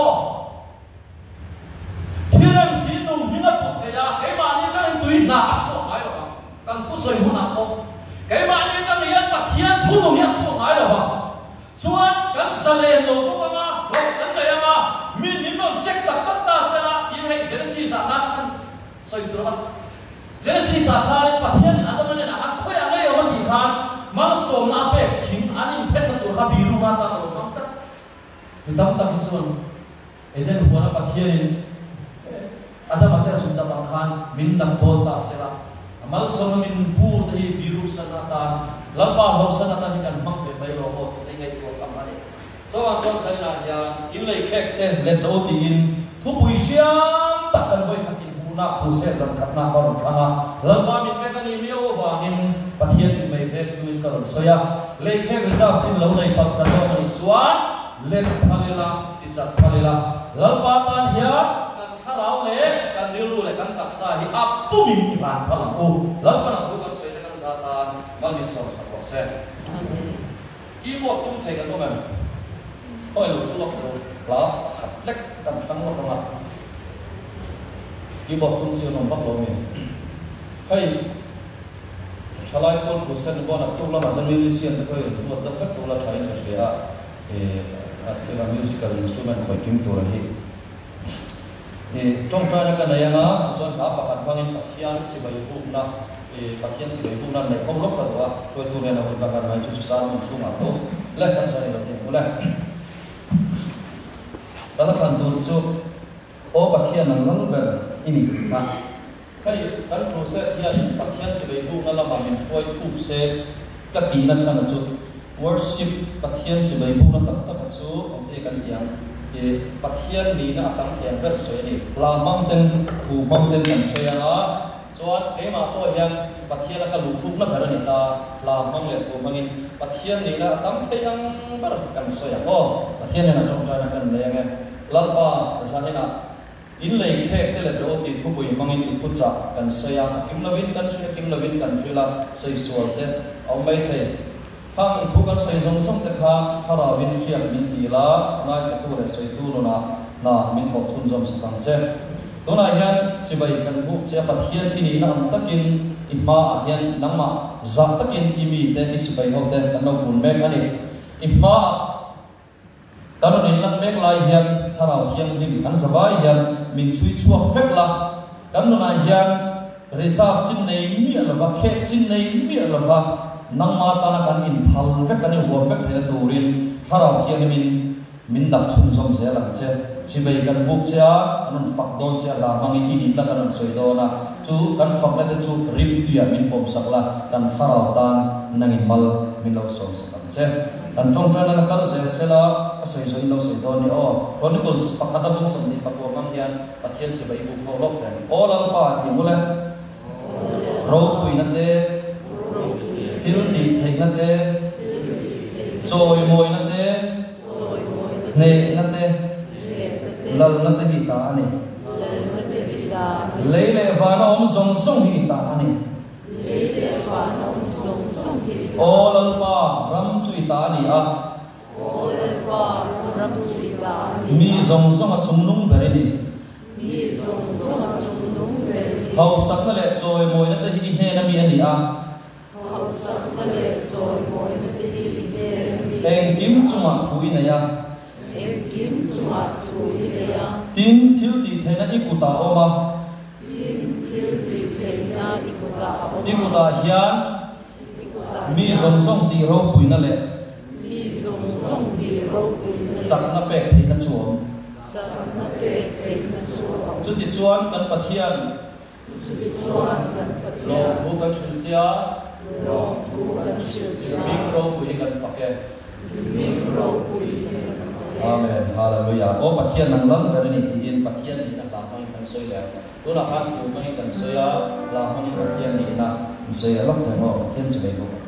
thirang sinum minat pu thaya ke ma ni kan tui na so ai lo kan thu soi hu na po cái mà như các bạn bắt thiên thu đồng nhất xuống ai đâu mà chuan cái salen lô cũng có mà lô cái này mà mình mình nó check tất tất ta sẽ là in hay cái gì sao na soi được không cái gì sao na bắt thiên ada mana nak aku yang ada yang di kan mana som apa king anin pet tu ha biru mata lô mang tak hitam tak isun eden huana bắt thiên ada mata sudah makan min tak bol ta sẽ là amal sama min pur tadi biru sanatan lapa bau sanatan ikan mang ve bai lo ho te ngai tu kam ani chawan chawan sai na ya in lei khek te le to ti in thu pui siam tak kan voi khatin huna pu se zan khatna ba ron thanga lapa min me kan mi o wa in pathian min mai ve chuin ka ron soya le khek result chin lo nei pak kan lo ani chuan len phalela ti chat phalela lapa tan ya Thlarau le kan nilu le kan taksa hi apu min plan phalang u lam pana thu kan sei kan satan mal ni so sa ko se i mo tum thei kan mo khoi lu thu lok lo la khat lek kan thang lo ma i mo tum chiu nom bak lo mi hei chalai pol Crusade bo na tu la ma jan musician ta khoi tu da khat tu la thai na sia e a musical instrument khoi kim tu la hi trong trai cái này naส่วนขาประคันบางอย่างปัจจัยสิบายบุญนะปัจจัยสิบายบุญนั้นในข้อมูลก็ตัวตัวตัวเนี่ยเราคนกันมาจุดสามมันสูงมากตัวเล็กกันใช่ไหมเนี่ยกูเล็กแต่ละขั้นตอนจุดโอ้ปัจจัยนั้นนั่นแบบiniนะให้การโปรเซสที่ปัจจัยสิบายบุญนั้นเรามาเป็นช่วยทุกเซก็ตีนั่นใช่ไหมจุด worship ปัจจัยสิบายบุญนั้นตั้งตั้งจุดผมที่กันอย่างปัจจัยนี้นะตั้งเทียนเพื่อสวยนี่ลามังเต็นถูมังเต็นกันสวยนะส่วนไอ้มาตัวยังปัจจัยนั้นก็ลุทุกนักการนี่ตาลามังเลยถูมังอินปัจจัยนี้นะตั้งเทียนเพื่อกันสวยโอ้ปัจจัยนี้นะจงใจนักกันเลยยังไงลัทธิภาษาเนี่ยนะอินเลยแค่แต่ละโจทย์ทุกบุยมังอินอิทุจักกันสวยกิมลวินกันช่วยกิมลวินกันช่วยละสวยสวยเด้เอาไม่เท่ทางอิทุกันใส่ทรงทรงแต่ข้าข้าราวินเฟียมินทีละนายจะตัวเลยใส่ตัวโน่นนะน่ะมินพกทุนจอมสังเจตัวนายยันจีบกันบุกเจ้าปัทเทียนอินี่นั่งตะกินอิมายันนั่งมาจับตะกินอิมีเตอิสิบหกเตกันเอาบุญแม่กันนี่อิมาตอนนี้นั่งแม่ลายยันข้าราเทียนดิมกันสบายยันมินช่วยช่วยเฟกละกันนายยันริซาจินในมีอะไรวะแค่จินในมีอะไรวะนังมาตานักันอินพัลเวกกันอินวัวเวกเทนตูรินถ้าเราเทียนมินมินดับชุนสมเสียหลังเช่ชีวิตกันบุกเจ้าอันนั้นฝักโดนเสียหลังบางอินอินละกันนั้นสวยโดนะจูกันฝักนั่นจะจูริมตัวมินปมสักละกันถ้าเราตานนังอินมัลมินเราสมสักกันเช่กันจงใจนั้นกันเสียเสียละก็สวยสวยเราสวยโดนี่อ๋อคนนี้ก็ปักขัดบุกสมดีปักวัวมังยันปักเทียนชีวิตบุกเขาลบแต่โอ้ลังป้าที่มุเลยเราคุยนั่นเด้ทิลดีเทนั่นเด้โจยมวยนั่นเด้เนนั่นเด้ลลนั่นเด้หิตาอันนี้เลยเลยฟ้าน้องส่งส่งหิตาอันนี้โอ้ลลป้ารำจุยตานี่อ่ะมีส่งส่งมาชุมนุมเบรนี่เขาสักนั่นแหละโจยมวยนั่นเด้หิเนนั่นมีอันนี้อ่ะเอ็งกิมจุมาถุยเนี่ยตินทิลดีเทนะอิกุตาโอมาอิกุตาเฮียนมีสงสงตีเราปุยนั่นแหละจักนับเป็กเทนะชวมจุดที่ชวนกันปะเทียนลองทูกันชุนเสียมิงโรปุยกันฝักแกอาเมนฮาเลลูยาโอ้ปัทเทียนนังลังแบบนี้ที่อินปัทเทียนนี่นะลาให้กันสวยแล้วตัวนักขันผู้ไม่กันสวยลาให้ปัทเทียนนี่นะสวยแล้วแต่ว่าปัทเทียนสวยกว่า